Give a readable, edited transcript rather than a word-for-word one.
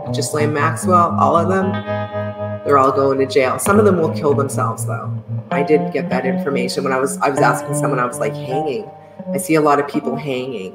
Ghislaine Maxwell, all of them, they're all going to jail. Some of them will kill themselves, though. I did get that information when I was asking someone. I was like, hanging. I see a lot of people hanging.